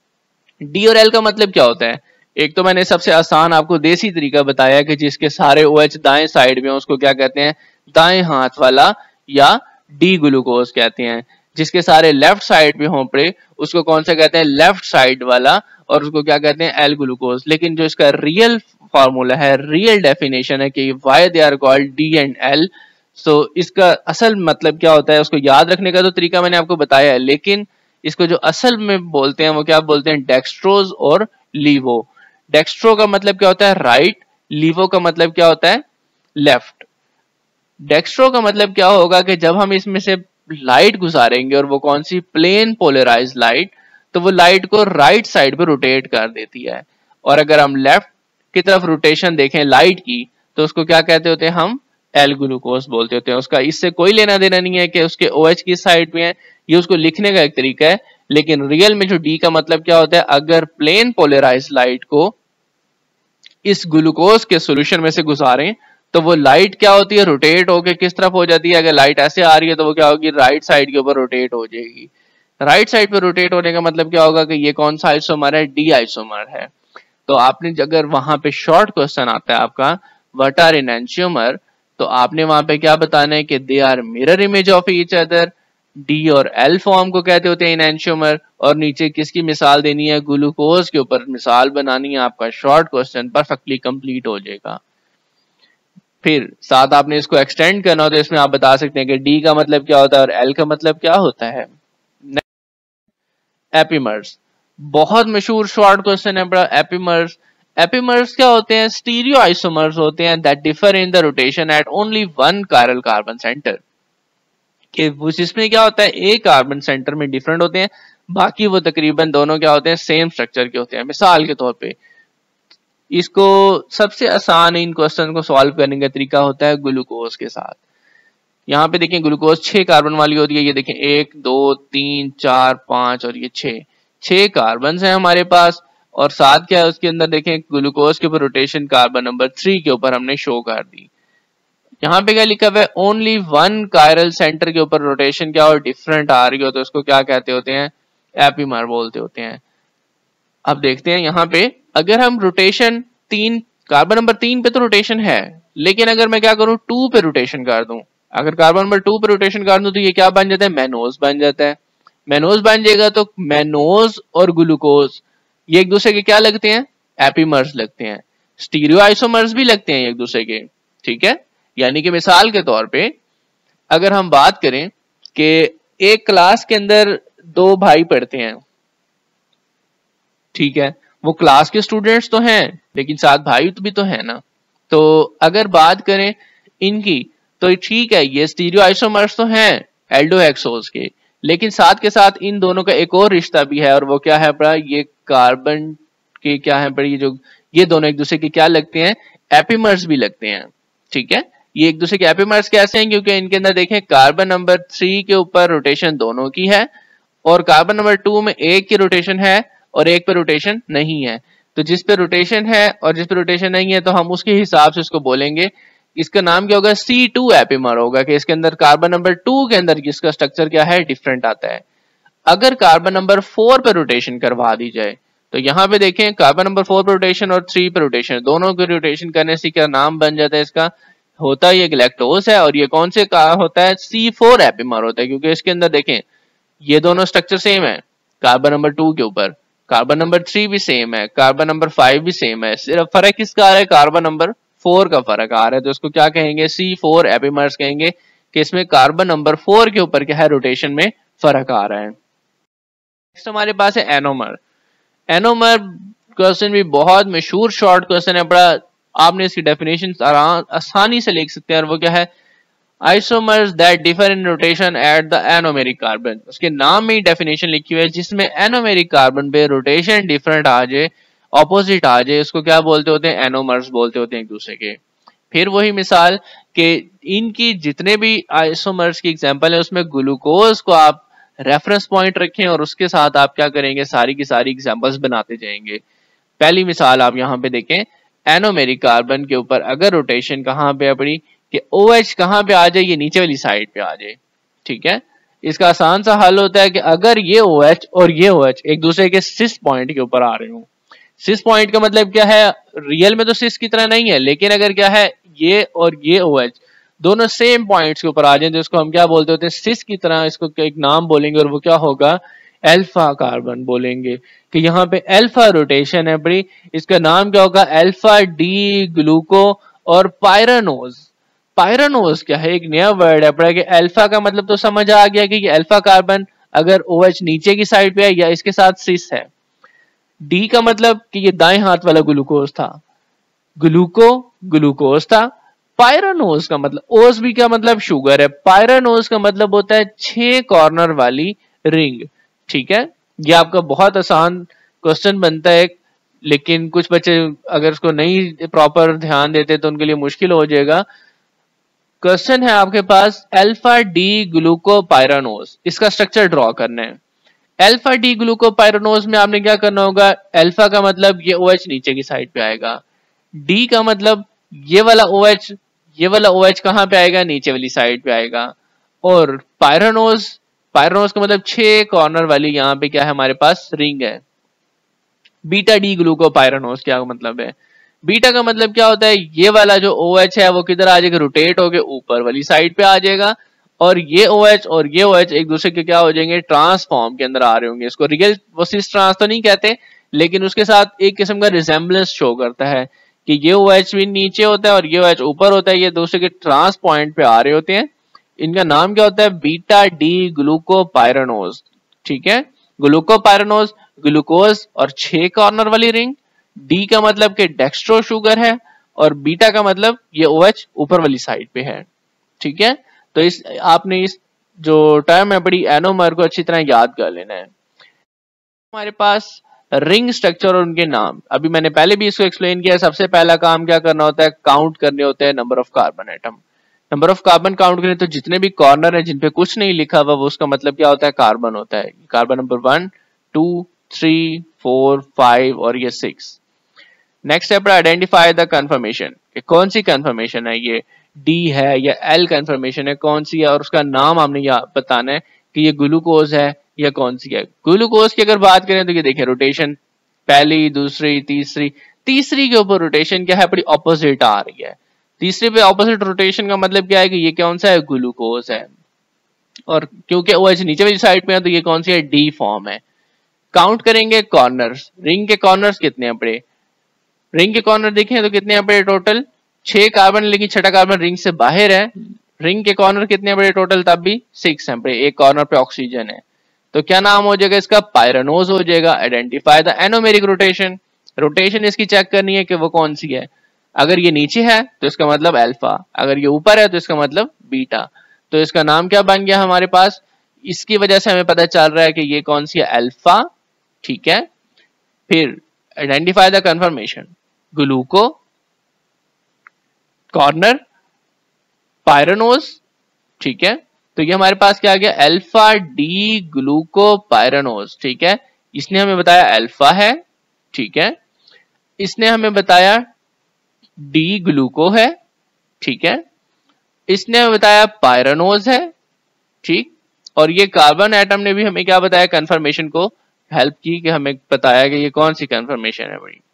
D और L का मतलब क्या होता है, एक तो मैंने सबसे आसान आपको देसी तरीका बताया कि जिसके सारे OH दाएं साइड में उसको क्या कहते हैं, दाएं हाथ वाला या डी ग्लूकोज कहते हैं। जिसके सारे लेफ्ट साइड पे हों पड़े उसको कौन सा कहते हैं, लेफ्ट साइड वाला, और उसको क्या कहते हैं, एल ग्लूकोज। लेकिन जो इसका रियल फार्मूला है, रियल डेफिनेशन है कि why they are called D and L, so इसका असल मतलब क्या होता है उसको याद रखने का तो तरीका मैंने आपको बताया है, लेकिन इसको जो असल में बोलते हैं वो क्या बोलते हैं, डेक्स्ट्रोज और लीवो। डेक्स्ट्रो का मतलब क्या होता है, राइट, लीवो का मतलब क्या होता है, लेफ्ट। डेक्स्ट्रो का मतलब क्या होगा कि जब हम इसमें से लाइट गुजारेंगे और वो कौन सी, प्लेन पोलराइज लाइट, तो वो लाइट को राइट साइड पे रोटेट कर देती है। और अगर हम लेफ्ट की तरफ रोटेशन देखें लाइट की तो उसको क्या कहते होते हैं, हम एल ग्लूकोज बोलते होते हैं। उसका इससे कोई लेना देना नहीं है कि उसके OH की साइड पे है, ये उसको लिखने का एक तरीका है। लेकिन रियल में जो डी का मतलब क्या होता है, अगर प्लेन पोलराइज लाइट को इस ग्लूकोज के सोल्यूशन में से गुजारें तो वो लाइट क्या होती है, रोटेट होकर किस तरफ हो जाती है, अगर लाइट ऐसे आ रही है तो वो क्या होगी, राइट साइड के ऊपर रोटेट हो जाएगी। राइट साइड पे रोटेट होने का मतलब क्या होगा कि ये कौन सा आइसोमर है, डी आइसोमर है। तो आपने अगर वहां पे शॉर्ट क्वेश्चन आता है आपका व्हाट आर एनैंशियोमर, तो आपने वहां पे क्या बताना है कि they are mirror image of each other. D और एल फॉर्म को कहते होते हैं एनैंशियोमर, और नीचे किसकी मिसाल देनी है, ग्लूकोज के ऊपर मिसाल बनानी है। आपका शॉर्ट क्वेश्चन परफेक्टली कंप्लीट हो जाएगा। फिर साथ आपने इसको एक्सटेंड करना हो तो इसमें आप बता सकते हैं कि डी का मतलब क्या होता है और एल का मतलब क्या होता है। एपिमर्स, बहुत मशहूर शॉर्ट क्वेश्चन है बड़ा। एपिमर्स एपिमर्स क्या होते हैं, स्टीरियो आइसोमर्स होते हैं that differ in the rotation at only one chiral carbon center. कि जिसमें क्या होता है, एक कार्बन सेंटर में डिफरेंट होते हैं, बाकी वो तकरीबन दोनों क्या होते हैं, सेम स्ट्रक्चर के होते हैं। मिसाल के तौर पे इसको सबसे आसान इन क्वेश्चन को सॉल्व करने का तरीका होता है ग्लूकोज के साथ। यहाँ पे देखें ग्लूकोज छह कार्बन वाली होती है, ये देखें एक दो तीन चार पांच और ये छह छह कार्बन है हमारे पास। और साथ क्या है उसके अंदर देखें, ग्लूकोज के ऊपर रोटेशन कार्बन नंबर थ्री के ऊपर हमने शो कर दी। यहाँ पे क्या लिखा हुआ है, ओनली वन कायरल सेंटर के ऊपर रोटेशन क्या हो, डिफरेंट आ रही हो तो उसको क्या कहते होते हैं, एपिमर बोलते होते हैं। अब देखते हैं यहाँ पे, अगर हम रोटेशन तीन, कार्बन नंबर तीन पे तो रोटेशन है, लेकिन अगर मैं क्या करूं, टू पे रोटेशन कर दूं, अगर कार्बन नंबर टू पे रोटेशन कर दूं तो ये क्या बन जाता है, मैनोज बन जाता है। मैनोज बन जाएगा तो मैनोज और ग्लूकोज ये एक दूसरे के क्या लगते हैं, एपिमर्स लगते हैं। स्टीरियो आइसोमर्स भी लगते हैं एक दूसरे के, ठीक है। यानी कि मिसाल के तौर पे अगर हम बात करें कि एक क्लास के अंदर दो भाई पढ़ते हैं, ठीक है, वो क्लास के स्टूडेंट्स तो हैं लेकिन साथ भाई भी तो है ना। तो अगर बात करें इनकी तो ठीक है, ये स्टीरियो आइसोमर्स तो हैं एल्डोहेक्सोज के, लेकिन साथ के साथ इन दोनों का एक और रिश्ता भी है और वो क्या है बड़ा, ये कार्बन के क्या है बड़ी, जो ये दोनों एक दूसरे के क्या लगते हैं, एपिमर्स भी लगते हैं, ठीक है। ये एक दूसरे के एपिमर्स कैसे हैं, क्योंकि इनके अंदर देखें कार्बन नंबर थ्री के ऊपर रोटेशन दोनों की है और कार्बन नंबर टू में एक की रोटेशन है और एक पे रोटेशन नहीं है। तो जिस पे रोटेशन है और जिस पे रोटेशन नहीं है तो हम उसके हिसाब से इसको बोलेंगे, इसका नाम क्या होगा, सी टू एपिमर होगा, कि इसके अंदर कार्बन नंबर टू के अंदर जिसका स्ट्रक्चर क्या है, डिफरेंट आता है। अगर कार्बन नंबर फोर पे रोटेशन करवा दी जाए, तो यहाँ पे देखें कार्बन नंबर फोर पे रोटेशन और थ्री पे रोटेशन, दोनों को रोटेशन करने से क्या नाम बन जाता है इसका, होता है ये गैलेक्टोज है। और ये कौन से का होता है, सी फोर एपिमर होता है, क्योंकि इसके अंदर देखें ये दोनों स्ट्रक्चर सेम है, कार्बन नंबर टू के ऊपर, कार्बन नंबर थ्री भी सेम है, कार्बन नंबर फाइव भी सेम है, सिर्फ फर्क किसका आ रहा है, कार्बन नंबर फोर का फर्क आ रहा है। तो इसको क्या कहेंगे, सी फोर एपिमर्स कहेंगे, कि इसमें कार्बन नंबर फोर के ऊपर क्या है, रोटेशन में फर्क आ रहा है। नेक्स्ट हमारे पास है एनोमर। एनोमर क्वेश्चन भी बहुत मशहूर शॉर्ट क्वेश्चन है, बड़ा आपने इसकी डेफिनेशन आसानी से लिख सकते हैं, और वो क्या है, isomers that differ in rotation at the anomeric carbon. उसके नाम में ही डेफिनेशन लिखी हुई है, जिसमें एनोमेरिक कार्बन पे रोटेशन डिफरेंट आ जाए, ऑपोजिट आ जाए, उसको क्या बोलते होते हैं, एनोमर्स बोलते होते हैं एक दूसरे के। फिर वही मिसाल कि इनकी जितने भी आइसोमर्स की एग्जांपल है, उसमें ग्लूकोज को आप रेफरेंस पॉइंट रखें और उसके साथ आप क्या करेंगे, सारी की सारी एग्जांपल्स बनाते जाएंगे। पहली मिसाल आप यहाँ पे देखें, एनोमेरिक कार्बन के ऊपर अगर रोटेशन कहाँ पे अपनी कि OH कहाँ पे आ जाए, ये नीचे वाली साइड पे आ जाए, ठीक है। इसका आसान सा हल होता है कि अगर ये OH और ये OH एक दूसरे के सिस पॉइंट के ऊपर आ रहे हो, सिस पॉइंट का मतलब क्या है, रियल में तो सिस की तरह नहीं है, लेकिन अगर क्या है ये और ये OH दोनों सेम पॉइंट्स के ऊपर आ जाए, तो इसको हम क्या बोलते होते हैं, सिस की तरह, इसको एक नाम बोलेंगे और वो क्या होगा, अल्फा कार्बन बोलेंगे, कि यहाँ पे अल्फा रोटेशन है बड़ी, इसका नाम क्या होगा, अल्फा डी ग्लूको और पायरानोज। पायरानोज क्या है, एक नया वर्ड है पड़ा, कि अल्फा का मतलब तो समझ आ गया कि ये अल्फा कार्बन अगर OH नीचे की साइड पे है या इसके साथ सिस है। डी का मतलब कि ये दाएं हाथ वाला ग्लूकोज था, ग्लूको ग्लूकोज था। पायरानोज का मतलब, ओज भी क्या मतलब, शुगर है। पायरानोज का मतलब होता है छह कॉर्नर वाली रिंग, ठीक है। ये आपका बहुत आसान क्वेश्चन बनता है, लेकिन कुछ बच्चे अगर इसको नहीं प्रॉपर ध्यान देते तो उनके लिए मुश्किल हो जाएगा। क्वेश्चन है आपके पास अल्फा डी ग्लूकोपायरानोज, इसका स्ट्रक्चर ड्रॉ करना है। अल्फा डी ग्लूकोपायरानोज में आपने क्या करना होगा, अल्फा का मतलब ये OH नीचे की साइड पे आएगा, डी का मतलब ये वाला OH, ये वाला OH कहां पे आएगा, नीचे वाली साइड पे आएगा, और पायरानोज, पायरानोज का मतलब छह कॉर्नर वाली यहाँ पे क्या है हमारे पास रिंग है। बीटा डी ग्लूकोपायरानोज क्या मतलब है, बीटा का मतलब क्या होता है, ये वाला जो OH है वो किधर आ जाएगा, रोटेट होके ऊपर वाली साइड पे आ जाएगा, और ये OH और ये OH एक दूसरे के क्या हो जाएंगे, ट्रांसफॉर्म के अंदर आ रहे होंगे। इसको रियल वो सिस ट्रांस तो नहीं कहते, लेकिन उसके साथ एक किस्म का रिजेम्बलेंस शो करता है कि ये OH भी नीचे होता है और ये OH ऊपर होता है, ये दूसरे के ट्रांस पॉइंट पे आ रहे होते हैं। इनका नाम क्या होता है, बीटा डी ग्लूकोपायरानोज, ठीक है। ग्लूकोपायरानोज, ग्लूकोज और छह कॉर्नर वाली रिंग, डी का मतलब कि डेक्स्ट्रो शुगर है, और बीटा का मतलब ये OH ऊपर वाली साइड पे है, ठीक है। तो इस आपने इस जो टर्म है बड़ी एनोमर को अच्छी तरह याद कर लेना है। हमारे पास रिंग स्ट्रक्चर और उनके नाम, अभी मैंने पहले भी इसको एक्सप्लेन किया। सबसे पहला काम क्या करना होता है, काउंट करने होते हैं number of carbon atom. Number of carbon count करें तो जितने भी कॉर्नर है जिन पे कुछ नहीं लिखा हुआ, वो उसका मतलब क्या होता है, कार्बन होता है। Carbon number one, two, three, four, five और ये सिक्स। नेक्स्ट स्टेप है आइडेंटिफाई द कंफर्मेशन, कौन सी कंफर्मेशन है, ये डी है या एल कंफर्मेशन है, कौन सी है, और उसका नाम हमने यहाँ बताना है कि ये ग्लूकोज है या कौन सी है। ग्लूकोज की अगर बात करें तो ये देखिए रोटेशन पहली, दूसरी, तीसरी, तीसरी के ऊपर रोटेशन क्या है, बड़ी ऑपोजिट आ रही है। तीसरे पे ऑपोजिट रोटेशन का मतलब क्या है कि ये कौन सा है, ग्लूकोज है, और क्योंकि OH नीचे वाली साइड पे है तो ये कौन सी है, डी फॉर्म है। काउंट करेंगे कॉर्नर्स, रिंग के कॉर्नर्स कितने हैं बड़े, रिंग के कॉर्नर देखें तो कितने हैं बड़े, टोटल छह कार्बन, लेकिन छठा कार्बन रिंग से बाहर है। रिंग के कॉर्नर कितने बड़े टोटल, तब भी सिक्स हैं बड़े, एक कॉर्नर पे ऑक्सीजन है, तो क्या नाम हो जाएगा इसका, पायरानोज हो जाएगा। Identify the anomeric rotation, rotation इसकी चेक करनी है कि वो कौन सी है। अगर ये नीचे है तो इसका मतलब अल्फा, अगर ये ऊपर है तो इसका मतलब बीटा। तो इसका नाम क्या बन गया हमारे पास, इसकी वजह से हमें पता चल रहा है कि ये कौन सी है, अल्फा, ठीक है। फिर identify the conformation, gluco, corner, pyranose, ठीक है। तो ये हमारे पास क्या आ गया, अल्फा डी ग्लूकोपायरानोज, ठीक है। इसने हमें बताया अल्फा है, ठीक है। इसने हमें बताया डी ग्लूको है, ठीक है। इसने हमें बताया पायरानोज है, ठीक। और ये कार्बन एटम ने भी हमें क्या बताया, कन्फर्मेशन को हेल्प की, कि हमें बताया कि ये कौन सी कन्फर्मेशन है बड़ी।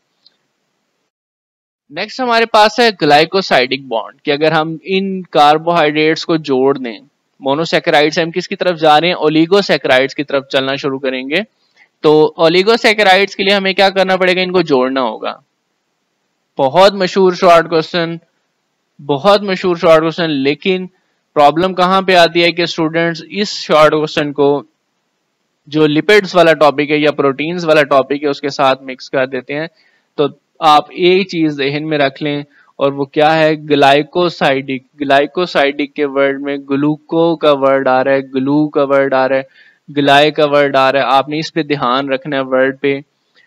नेक्स्ट हमारे पास है ग्लाइकोसाइडिक बॉन्ड, कि अगर हम इन कार्बोहाइड्रेट्स को जोड़ दें, मोनोसैकेराइड से हम किसकी तरफ जा रहे हैं, ओलिगोसैकेराइड्स की तरफ चलना शुरू करेंगे। तो ओलिगोसैकेराइड्स के लिए हमें क्या करना पड़ेगा, इनको जोड़ना होगा। बहुत मशहूर शॉर्ट क्वेश्चन, बहुत मशहूर शॉर्ट क्वेश्चन, लेकिन प्रॉब्लम कहां पे आती है कि स्टूडेंट्स इस शॉर्ट क्वेश्चन को जो लिपिड्स वाला टॉपिक है या प्रोटीन्स वाला टॉपिक है उसके साथ मिक्स कर देते हैं। तो आप एक चीज ज़हन में रख लें, और वो क्या है, ग्लाइकोसाइडिक। ग्लाइकोसाइडिक के वर्ड में ग्लूको का वर्ड आ रहा है, ग्लू का वर्ड आ रहा है, ग्लाइ का वर्ड आ रहा है। आपने इस पे ध्यान रखना है वर्ड पे।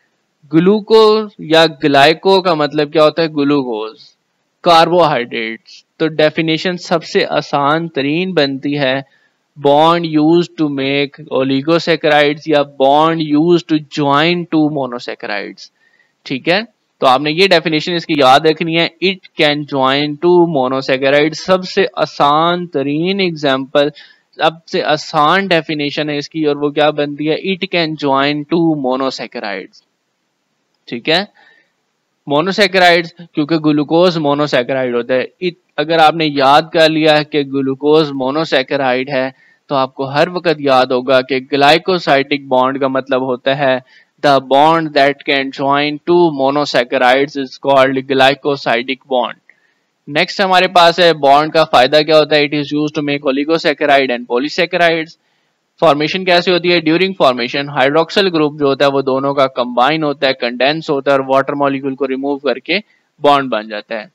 ग्लूको या ग्लाइको का मतलब क्या होता है, ग्लूकोज, कार्बोहाइड्रेट्स। तो डेफिनेशन सबसे आसान तरीन बनती है, bond use to make oligosaccharides या bond use to join two monosaccharides. ठीक है, तो आपने ये डेफिनेशन इसकी याद रखनी है, it can join two monosaccharide. सबसे आसान तरीन एग्जांपल, सबसे आसान डेफिनेशन है इसकी, और वो क्या बनती है, it can join two monosaccharides. ठीक है, मोनोसैकेराइड्स, क्योंकि ग्लूकोज मोनोसैकेराइड होता है। इत, अगर आपने याद कर लिया है कि ग्लूकोज मोनोसैकेराइड है, तो आपको हर वक्त याद होगा कि ग्लाइकोसाइडिक बॉन्ड का मतलब होता है the bond that can join two monosaccharides is called glycosidic bond. Next हमारे पास है बॉन्ड का फायदा क्या होता है, it is used to make oligosaccharide and polysaccharides. Formation कैसे होती है, ड्यूरिंग फॉर्मेशन हाइड्रोक्सिल ग्रुप जो होता है वो दोनों का कंबाइन होता है, कंडेंस होता है, और वाटर मॉलिक्यूल को रिमूव करके बॉन्ड बन जाता है।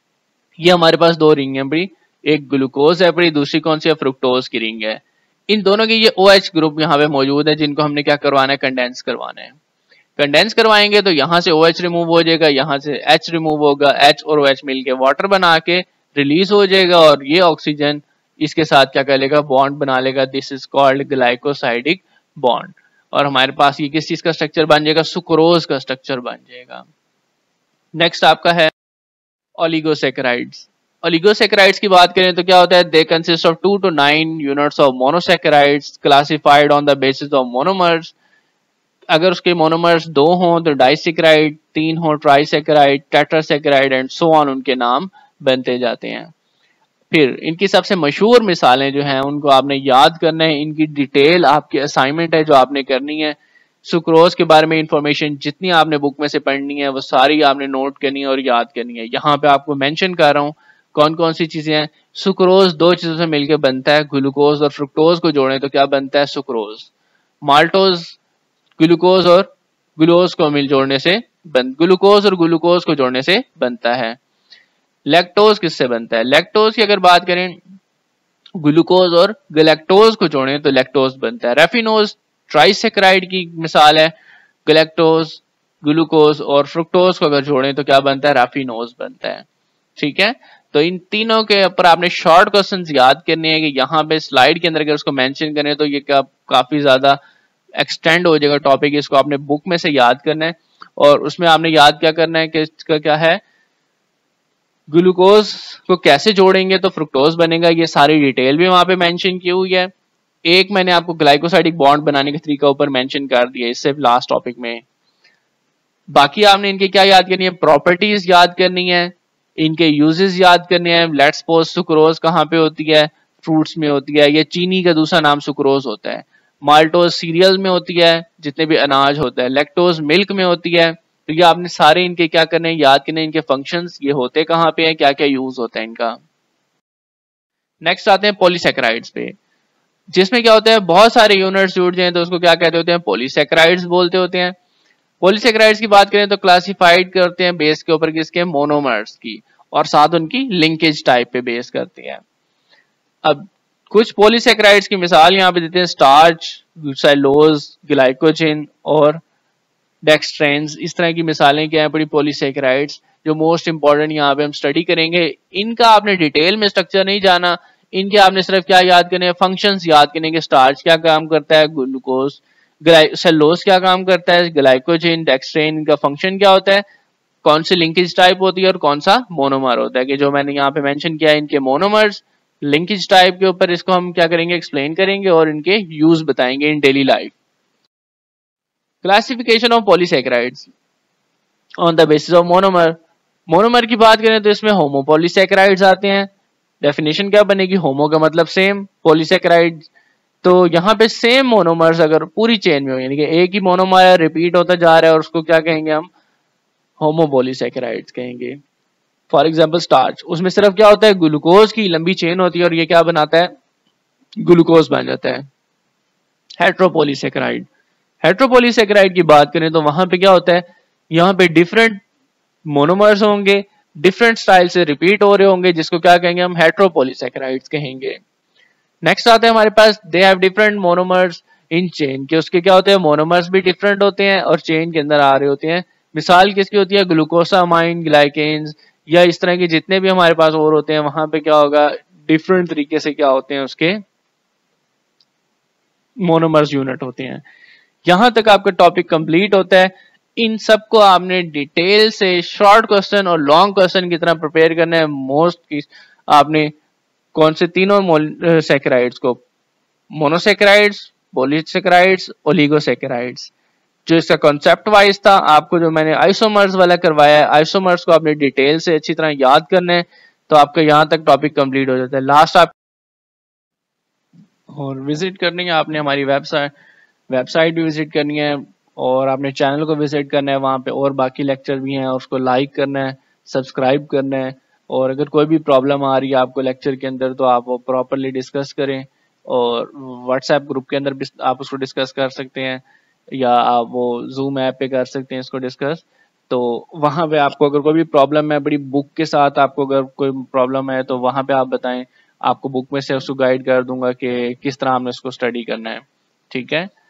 ये हमारे पास दो रिंग है बड़ी, एक ग्लूकोज है बड़ी, दूसरी कौन सी है, फ्रुक्टोज की रिंग है। इन दोनों के ये OH ग्रुप यहाँ पे मौजूद है, जिनको हमने क्या करवाना है, कंडेंस करवाना है। कंडेंस करवाएंगे तो यहाँ से OH रिमूव हो जाएगा, यहाँ से H रिमूव होगा, H और OH मिलके वाटर बना के रिलीज हो जाएगा, और ये ऑक्सीजन इसके साथ क्या कर लेगा, बॉन्ड बना लेगा। This is called glycosidic bond. और हमारे पास ये किस चीज का स्ट्रक्चर बन जाएगा, सुक्रोज का स्ट्रक्चर बन जाएगा। नेक्स्ट आपका है ओलिगोसैकेराइड्स। ओलिगोसैकेराइड्स की बात करें तो क्या होता है, they consist of two to nine units of monosaccharides classified on the basis of monomers. अगर उसके मोनोमर्स दो हों तो डाइसैकेराइड, तीन हो ट्राइसैकेराइड, टेट्रासैकेराइड एंड सो ऑन उनके नाम बनते जाते हैं। फिर इनकी सबसे मशहूर मिसालें जो हैं उनको आपने याद करना है, इनकी डिटेल आपकी असाइनमेंट है जो आपने करनी है। सुक्रोज के बारे में इंफॉर्मेशन जितनी आपने बुक में से पढ़नी है वो सारी आपने नोट करनी है और याद करनी है। यहाँ पे आपको मेंशन कर रहा हूँ कौन कौन सी चीजें हैं। सुक्रोज दो चीजों से मिलकर बनता है, ग्लूकोज और फ्रुक्टोज को जोड़ें तो क्या बनता है, सुक्रोज। माल्टोज ग्लूकोज और ग्लूकोज को मिल जोड़ने से बन ग्लूकोज और ग्लूकोज को जोड़ने से बनता है। लैक्टोज किससे बनता है, लैक्टोज की अगर बात करें ग्लूकोज और गैलेक्टोज को जोड़ें तो लैक्टोज बनता है। रेफिनोज ट्राइसैकेराइड की मिसाल है, गैलेक्टोज, ग्लूकोज और फ्रुक्टोज को अगर जोड़ें तो क्या बनता है, राफिनोज बनता है। ठीक है, तो इन तीनों के ऊपर आपने शॉर्ट क्वेश्चंस याद करने हैं कि यहाँ पे स्लाइड के अंदर अगर उसको मेंशन करें तो ये क्या काफी ज्यादा एक्सटेंड हो जाएगा टॉपिक, इसको आपने बुक में से याद करना है। और उसमें आपने याद क्या करना है कि इसका क्या है, ग्लूकोज को कैसे जोड़ेंगे तो फ्रुक्टोज बनेगा, ये सारी डिटेल भी वहां पे मेंशन की हुई है। एक मैंने आपको ग्लाइकोसाइडिक बॉन्ड बनाने के तरीका ऊपर मेंशन कर दिया इससे लास्ट टॉपिक में। बाकी आपने इनके क्या याद करनी है, प्रॉपर्टीज याद करनी है, इनके यूजेस याद करने हैं। लेट्स सपोज सुक्रोज कहाँ पे होती है, फ्रूट्स में होती है, ये चीनी का दूसरा नाम सुक्रोज होता है। माल्टोज सीरियल में होती है, जितने भी अनाज होता है। लैक्टोज मिल्क में होती है। तो ये आपने सारे इनके क्या करने हैं, याद करने, इनके फंक्शंस ये होते कहाँ पे हैं, क्या क्या यूज होता है इनका। नेक्स्ट आते हैं पॉलीसैकेराइड्स पे, जिसमें क्या होता है बहुत सारे यूनिट्स जुड़ जाएं तो उसको क्या कहते होते हैं, पॉलीसैकेराइड्स बोलते होते हैं। पॉलीसैकेराइड्स की बात करें तो क्लासिफाइड करते हैं बेस के ऊपर किसके, मोनोमर्स की, और साथ उनकी लिंकेज टाइप पे बेस करते हैं। अब कुछ पॉलीसैकेराइड्स की मिसाल यहाँ पे देते हैं, स्टार्च, सेलोज, ग्लाइकोजन और डेक्सट्रेंस। इस तरह की मिसालें क्या है बड़ी पॉलीसैकेराइड्स, जो मोस्ट इंपॉर्टेंट यहाँ पे हम स्टडी करेंगे। इनका आपने डिटेल में स्ट्रक्चर नहीं जाना, इनके आपने सिर्फ क्या याद करने हैं, फंक्शंस याद करने के। स्टार्च क्या काम करता है, ग्लूकोज, सेलोज क्या काम करता है, ग्लाइकोजन, डेक्सट्रेन, इनका फंक्शन क्या होता है, कौन सी लिंकेज टाइप होती है और कौन सा मोनोमर होता है। कि जो मैंने यहाँ पे मेंशन किया है, इनके मोनोमर्स लिंकेज टाइप के ऊपर इसको हम क्या करेंगे, एक्सप्लेन करेंगे और इनके यूज बताएंगे in daily life. Classification of polysaccharides on the basis of monomer. Monomer की बात करें तो इसमें होमोपॉलीसैकेराइड्स आते हैं। डेफिनेशन क्या बनेगी, होमो का मतलब सेम, पॉलीसैकेराइड तो यहाँ पे सेम मोनोमर्स अगर पूरी चेन में हो, यानी कि एक ही मोनोमर रिपीट होता जा रहा है और उसको क्या कहेंगे हम, होमोपॉलीसैकेराइड्स कहेंगे। फॉर एग्जांपल स्टार्च, उसमें सिर्फ क्या होता है, ग्लूकोज की लंबी चेन होती है और ये क्या बनाता है, ग्लूकोज बन जाता है। हेट्रोपॉलीसैकेराइड, हेट्रोपॉलीसैकेराइड की बात करें तो वहां पे क्या होता है, यहाँ पे डिफरेंट मोनोमर्स होंगे, डिफरेंट स्टाइल से रिपीट हो रहे होंगे, जिसको क्या कहेंगे हम, हेट्रोपॉलीसैकेराइड्स कहेंगे। नेक्स्ट आते हैं हमारे पास, they have different monomers in chain, के उसके क्या होते हैं, मोनोमर्स भी डिफरेंट होते हैं और चेन के अंदर आ रहे होते हैं। मिसाल किसकी होती है, ग्लूकोसामाइन, ग्लाइकेन्स या इस तरह के जितने भी हमारे पास और होते हैं, वहां पे क्या होगा, डिफरेंट तरीके से क्या होते हैं, उसके मोनोमर्स यूनिट होते हैं। यहां तक आपका टॉपिक कंप्लीट होता है। इन सबको आपने डिटेल से शॉर्ट क्वेश्चन और लॉन्ग क्वेश्चन की तरह प्रिपेयर करना है। मोस्ट की आपने कौन से तीनों सैकेराइड्स को, मोनोसैकेराइड्स, पॉलीसैकेराइड्स, ओलिगोसैकेराइड्स, जो इसका कॉन्सेप्ट वाइज था आपको जो मैंने आइसोमर्स वाला करवाया है, आइसोमर्स को आपने डिटेल से अच्छी तरह याद करना है, तो आपका यहां तक टॉपिक कंप्लीट हो जाता है। लास्ट आप और विजिट करनी है आपने हमारी वेबसाइट वेबसाइट भी विजिट करनी है और आपने चैनल को विजिट करना है, वहाँ पे और बाकी लेक्चर भी हैं और उसको लाइक करना है, सब्सक्राइब करना है। और अगर कोई भी प्रॉब्लम आ रही है आपको लेक्चर के अंदर तो आप वो प्रॉपरली डिस्कस करें और व्हाट्सएप ग्रुप के अंदर भी आप उसको डिस्कस कर सकते हैं या आप वो जूम ऐप पे कर सकते हैं इसको डिस्कस। तो वहाँ पे आपको अगर कोई भी प्रॉब्लम है, बड़ी बुक के साथ आपको अगर कोई प्रॉब्लम है तो वहाँ पे आप बताएं, आपको बुक में से उसको गाइड कर दूंगा कि किस तरह हमने उसको स्टडी करना है। ठीक है।